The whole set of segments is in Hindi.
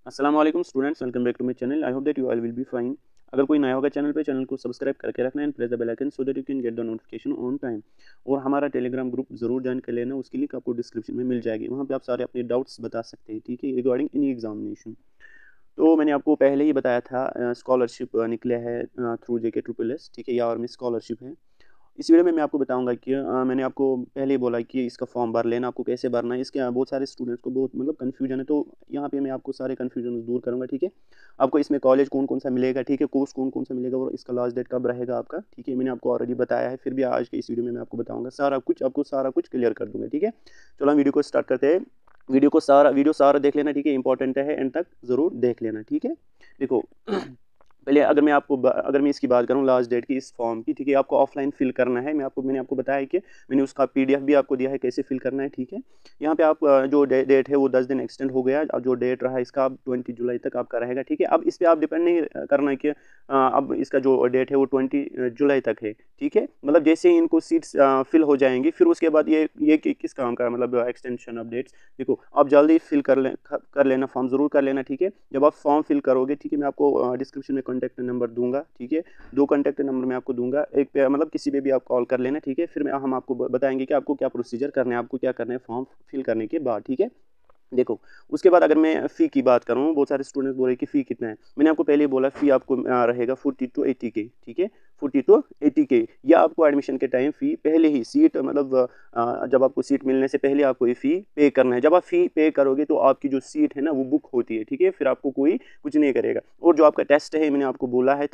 अस्सलाम वालेकुम students, welcome back to my channel. I hope that you all will be fine. अगर कोई नया होगा चैनल पे, चैनल को सब्सक्राइब करके रखना and press the bell icon so that you can get the notification on time. और हमारा टेलीग्राम ग्रुप जरूर ज्वाइन कर लेना, उसकी लिंक आपको डिस्क्रिप्शन में मिल जाएगी। वहाँ पे आप सारे अपने डाउट्स बता सकते हैं, ठीक है, रिगार्डिंग एनी एग्जामिनेशन। तो मैंने आपको पहले ही बताया था स्कॉलरशिप निकले है थ्रू जेके ट्रिपल एस, ठीक है, या आर्मी स्कॉलरशिप है। इस वीडियो में मैं आपको बताऊंगा कि मैंने आपको पहले ही बोला कि इसका फॉर्म भर लेना, आपको कैसे भरना है। इसके बहुत सारे स्टूडेंट्स को बहुत मतलब कन्फ्यूजन है, तो यहाँ पे मैं आपको सारे कन्फ्यूजन दूर करूँगा, ठीक है। आपको इसमें कॉलेज कौन कौन सा मिलेगा, ठीक है, कोर्स कौन कौन सा मिलेगा और इसका लास्ट डेट कब रहेगा आपका, ठीक है, मैंने आपको ऑलरेडी बताया है। फिर भी आज के इस वीडियो में मैं आपको बताऊँगा सारा कुछ, आपको सारा कुछ क्लियर कर दूँगा, ठीक है। चलो हम वीडियो को स्टार्ट करते हैं। वीडियो सारा देख लेना, ठीक है, इंपॉर्टेंट है, एंड तक ज़रूर देख लेना, ठीक है। देखो पहले अगर मैं इसकी बात करूं लास्ट डेट की इस फॉर्म की, ठीक है, आपको ऑफलाइन फिल करना है। मैंने आपको बताया कि मैंने उसका पीडीएफ भी आपको दिया है कैसे फिल करना है, ठीक है। यहाँ पे आप जो डेट है वो 10 दिन एक्सटेंड हो गया। अब जो डेट रहा इसका अब 20 जुलाई तक आपका रहेगा, ठीक है। अब इस पर आप डिपेंड नहीं करना कि अब इसका जो डेट है वो 20 जुलाई तक है, ठीक है। मतलब जैसे ही इनको सीट्स फिल हो जाएंगी फिर उसके बाद ये किस काम का मतलब एक्सटेंशन अपडेट्स। देखो आप जल्दी फिल कर लेना, फॉर्म ज़रूर कर लेना, ठीक है। जब आप फॉर्म फिल करोगे, ठीक है, मैं आपको डिस्क्रिप्शन में कॉन्टैक्ट नंबर दूंगा, ठीक है। 2 कॉन्टैक्ट नंबर मैं आपको दूंगा, एक पे मतलब किसी पे भी आप कॉल कर लेना, ठीक है। फिर हम आपको बताएंगे कि आपको क्या प्रोसीजर करना है, आपको क्या करना है फॉर्म फिल करने के बाद, ठीक है। देखो उसके बाद अगर मैं फ़ी की बात करूँ, बहुत सारे स्टूडेंट्स बोल रहे हैं कि फ़ी कितना है। मैंने आपको पहले ही बोला फ़ी आपको रहेगा 40 to 80 के, ठीक है, 40 to 80 के। या आपको एडमिशन के टाइम फ़ी पहले ही सीट मतलब जब आपको सीट मिलने से पहले आपको ये फ़ी पे करना है। जब आप फ़ी पे करोगे तो आपकी जो सीट है ना वो बुक होती है, ठीक है, फिर आपको कोई कुछ नहीं करेगा। और जो आपका टेस्ट है मैंने आपको बोला है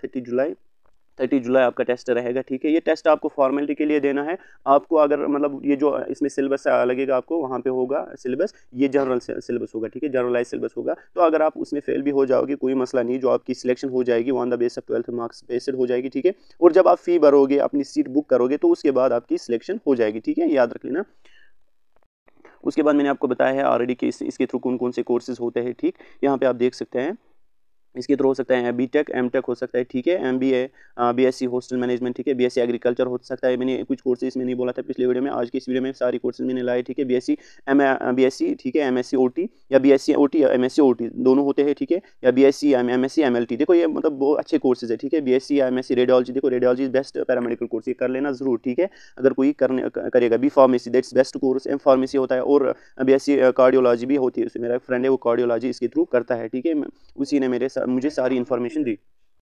30 जुलाई आपका टेस्ट रहेगा, ठीक है। ये टेस्ट आपको फॉर्मेलिटी के लिए देना है। आपको अगर मतलब ये जो इसमें सिलेबस लगेगा आपको वहाँ पे होगा सिलेबस, ये जनरल सिलेबस होगा, ठीक है, जनरलाइज सिलेबस होगा। तो अगर आप उसमें फेल भी हो जाओगे कोई मसला नहीं, जो आपकी सिलेक्शन हो जाएगी वो on the base of 12th marks based हो जाएगी, ठीक है। और जब आप फी भरोगे अपनी सीट बुक करोगे तो उसके बाद आपकी सिलेक्शन हो जाएगी, ठीक है, याद रख लेना। उसके बाद मैंने आपको बताया है ऑलरेडी कि इसके थ्रू कौन कौन से कोर्सेज होते हैं, ठीक। यहाँ पे आप देख सकते हैं इसके थ्रू हो सकता है बीटेक एमटेक हो सकता है, ठीक है, एमबीए, बीएससी हॉस्टल मैनेजमेंट, ठीक है, बीएससी एग्रीकल्चर हो सकता है। मैंने कुछ कोर्सेज इसमें नहीं बोला था पिछले वीडियो में, आज की इस वीडियो में सारी कोर्सेज मैंने लाए, ठीक है। बीएससी, ठीक है, एमएससी ओटी या बीएससी ओटी या एमएससी ओटी दोनों होते हैं, ठीक है, या बीएससी एमएससी एमएलटी। देखो ये मतलब बहुत अच्छे कोर्सेज है, ठीक है। बीएससी या एमएससी रेडियोलॉजी, देखो रेडियोलॉजी बेस्ट पैरामेडिकल कोर्स, ये कर लेना जरूर, ठीक है। अगर कोई करेगा B pharmacy that's best course, M pharmacy होता है, और बीएससी कार्डियोलॉजी भी होती है, मेरा फ्रेंड है वो कार्डियोलॉजी इसके थ्रू करता है, ठीक है। उसी ने मुझे सारी इन्फॉर्मेशन दी।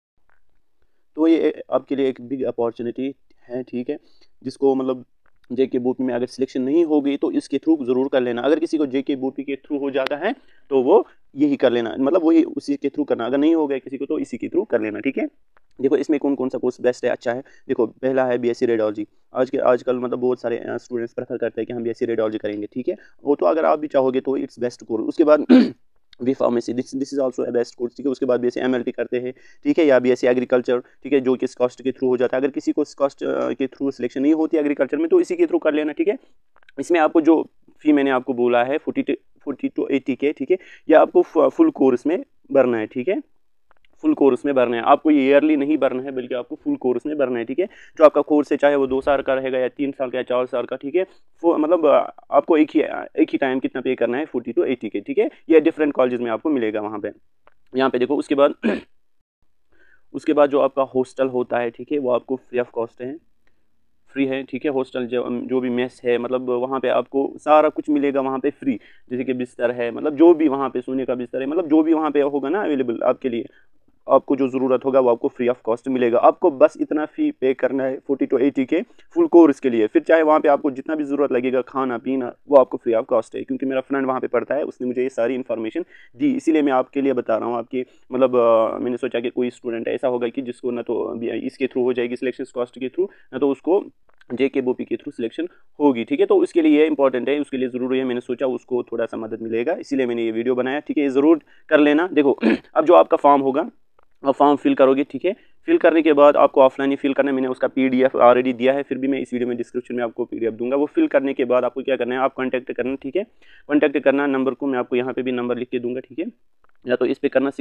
तो ये आपके लिए एक बिग अपॉर्चुनिटी है, ठीक है, जिसको मतलब जेके बूपी में अगर सिलेक्शन नहीं होगी तो इसके थ्रू जरूर कर लेना। अगर किसी को जेके बूपी के थ्रू हो जाता है तो वो यही कर लेना, मतलब वही उसी के थ्रू करना। अगर नहीं हो गया किसी को तो इसी के थ्रू कर लेना, ठीक है। देखो इसमें कौन कौन सा कोर्स बेस्ट है, अच्छा है। देखो पहला है बीएससी रेडियोलॉजी। आजकल मतलब बहुत सारे स्टूडेंट्स प्रेफर करते हैं कि हम बीएससी रेडियोलॉजी करेंगे, ठीक है। वो तो अगर आप भी चाहोगे तो इट्स बेस्ट कोर्स। उसके बाद B pharmacy, this is also a best course, ठीक है। उसके बाद बीएससी एमएलटी करते हैं, ठीक है, या बीएससी एग्रीकल्चर, ठीक है, जो कि कास्ट के थ्रू हो जाता है। अगर किसी को कास्ट के थ्रू सिलेक्शन नहीं होती एग्रीकल्चर में तो इसी के थ्रू कर लेना, ठीक है। इसमें आपको जो फी मैंने आपको बोला है 40 to 80 के, ठीक है, या आपको फुल कोर्स में भरना है, ठीक है, फुल कोर्स में भरना है। आपको ये ईयरली नहीं भरना है बल्कि आपको फुल कोर्स में भरना है, ठीक है। जो आपका कोर्स है चाहे वो 2 साल का रहेगा या 3 साल का या 4 साल का, ठीक है, मतलब आपको एक ही टाइम कितना पे करना है 40 to 80 के, ठीक है। ये डिफरेंट कॉलेज में आपको मिलेगा वहाँ पे। यहाँ पे देखो उसके बाद जो आपका हॉस्टल होता है, ठीक है, वो आपको फ्री ऑफ कॉस्ट है, फ्री है, ठीक है। हॉस्टल जो भी मेस है मतलब वहाँ पे आपको सारा कुछ मिलेगा वहाँ पे फ्री। जैसे कि बिस्तर है, मतलब जो भी वहाँ पे सोने का बिस्तर है, मतलब जो भी वहाँ पे होगा ना अवेलेबल आपके लिए, आपको जो ज़रूरत होगा वो आपको फ्री ऑफ कॉस्ट मिलेगा। आपको बस इतना फ़ी पे करना है 40 to 80 के फुल कोर्स के लिए। फिर चाहे वहाँ पे आपको जितना भी ज़रूरत लगेगा खाना पीना वो आपको फ्री ऑफ कॉस्ट है, क्योंकि मेरा फ्रेंड वहाँ पे पढ़ता है, उसने मुझे ये सारी इन्फॉर्मेशन दी, इसीलिए मैं आपके लिए बता रहा हूँ। आपकी मतलब मैंने सोचा कि कोई स्टूडेंट ऐसा होगा कि जिसको ना तो इसके थ्रू हो जाएगी सिलेक्शन कॉस्ट के थ्रू, ना तो उसको जेके बोपी के थ्रू सिलेक्शन होगी, ठीक है। तो उसके लिए ये इंपॉर्टेंट है, उसके लिए ज़रूरी है, मैंने सोचा उसको थोड़ा सा मदद मिलेगा, इसीलिए मैंने ये वीडियो बनाया, ठीक है। ये ज़रूर कर लेना। देखो अब जो आपका फॉर्म होगा आप फॉर्म फिल करोगे, ठीक है। फिल करने के बाद आपको ऑफलाइन ही फिल करना है, मैंने उसका पीडीएफ ऑलरेडी दिया है, फिर भी मैं इस वीडियो में डिस्क्रिप्शन में आपको पीडीएफ दूंगा। वो फिल करने के बाद आपको क्या करना है, आप कॉन्टैक्ट करना, ठीक है। कॉन्टैक्ट करना, नंबर को मैं आपको यहाँ पे भी नंबर लिख के दूंगा, ठीक है, या तो इस पे करना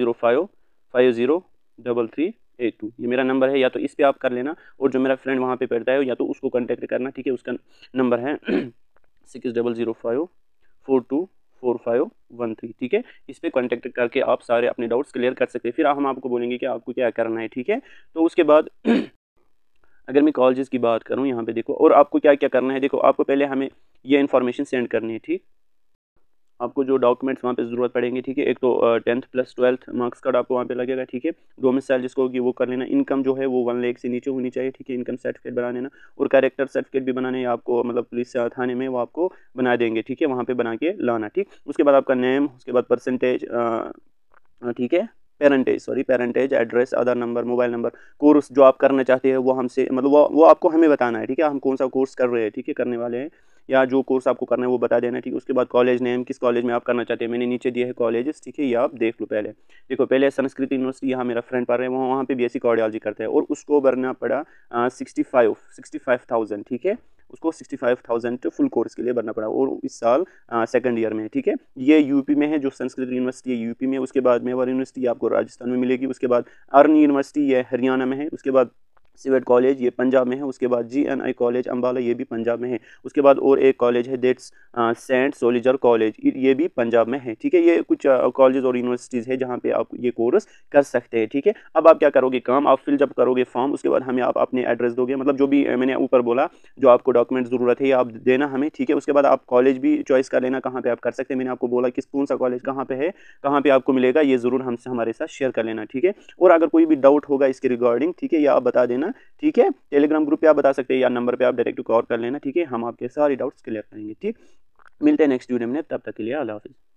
6005503382, ये मेरा नंबर है, या तो इस पे आप कर लेना। और जो मेरा फ्रेंड वहाँ पे पढ़ता है या तो उसको कॉन्टैक्ट करना, ठीक है, उसका नंबर है 600542 4513, ठीक है। इस पर कॉन्टेक्ट करके आप सारे अपने डाउट्स क्लियर कर सकते हैं। फिर हम आपको बोलेंगे कि आपको क्या करना है, ठीक है। तो उसके बाद अगर मैं कॉलेजेस की बात करूँ, यहाँ पे देखो, और आपको क्या क्या करना है। देखो, आपको पहले हमें ये इन्फॉर्मेशन सेंड करनी है, ठीक। आपको जो डॉक्यूमेंट्स वहाँ पे ज़रूरत पड़ेंगे, ठीक है, एक तो 10th plus 12th marks card आपको वहाँ पे लगेगा, ठीक है। डोमिसाइल जिसको होगी वो कर लेना। इनकम जो है वो 1 लाख से नीचे होनी चाहिए, ठीक है। इनकम सर्टिफिकेट बना लेना, और कैरेक्टर सर्टिफिकेट भी बनाने आपको, मतलब पुलिस थाने में वो आपको बना देंगे, ठीक है। वहाँ पे बना के लाना, ठीक। उसके बाद आपका नेम, उसके बाद परसेंटेज, ठीक है, parentage, address, Aadhaar number, mobile number, course जो आप करना चाहते हैं वो हमसे, मतलब वो आपको हमें बताना है, ठीक है। हम कौन सा कोर्स कर रहे हैं, ठीक है, करने वाले हैं, या जो कोर्स आपको करना है वो बता देना, ठीक है। उसके बाद कॉलेज नेम, किस कॉलेज में आप करना चाहते हैं, मैंने नीचे दिए है कॉलेजेस, ठीक है, ये आप देख लो पहले। देखो, पहले संस्कृत यूनिवर्सिटी, यहाँ मेरा फ्रेंड पढ़ रहे हैं, वहाँ पे BSc कार्डियोलॉजी करते हैं, और उसको भरना पड़ा 65,000, ठीक है। उसको 65,000 फुल कोर्स के लिए भरना पड़ा, और इस साल सेकंड ईयर में है, ठीक है। ये यूपी में है, जो संस्कृत यूनिवर्सिटी है यूपी में। उसके बाद मेवाड़ यूनिवर्सिटी आपको राजस्थान में मिलेगी। उसके बाद अर्न यूनिवर्सिटी ये हरियाणा में है। उसके बाद सिवेट कॉलेज ये पंजाब में है। उसके बाद GNI कॉलेज अम्बाला, ये भी पंजाब में है। उसके बाद और एक कॉलेज है दैट्स सेंट सोल्जर कॉलेज, ये भी पंजाब में है, ठीक है। ये कुछ कॉलेज और यूनिवर्सिटीज़ है जहाँ पे आप ये कोर्स कर सकते हैं, ठीक है। अब आप क्या करोगे, काम आप फिल जब करोगे फॉर्म, उसके बाद हमें आप अपने एड्रेस दोगे, मतलब जो भी मैंने ऊपर बोला, जो आपको डॉक्यूमेंट ज़रूरत है ये आप देना हमें, ठीक है। उसके बाद आप कॉलेज भी चॉइस कर लेना कहाँ पे आप कर सकते हैं। मैंने आपको बोला कि कौन सा कॉलेज कहाँ पे है, कहाँ पे आपको मिलेगा, ये ज़रूर हमसे हमारे साथ शेयर कर लेना, ठीक है। और अगर कोई भी डाउट होगा इसके रिगार्डिंग, ठीक है, या आप बता देना, ठीक है। टेलीग्राम ग्रुप पे आप बता सकते हैं, या नंबर पे आप डायरेक्ट कॉल कर लेना, ठीक है। हम आपके सारे डाउट्स क्लियर करेंगे, ठीक। मिलते हैं नेक्स्ट वीडियो में, तब तक के लिए अल्लाह हाफिज़।